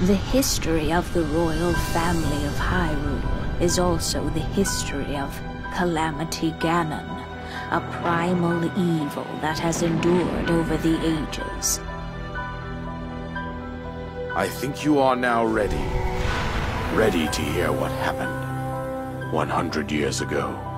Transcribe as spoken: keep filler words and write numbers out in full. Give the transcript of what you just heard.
The history of the royal family of Hyrule is also the history of Calamity Ganon, a primal evil that has endured over the ages. I think you are now ready. Ready to hear what happened one hundred years ago.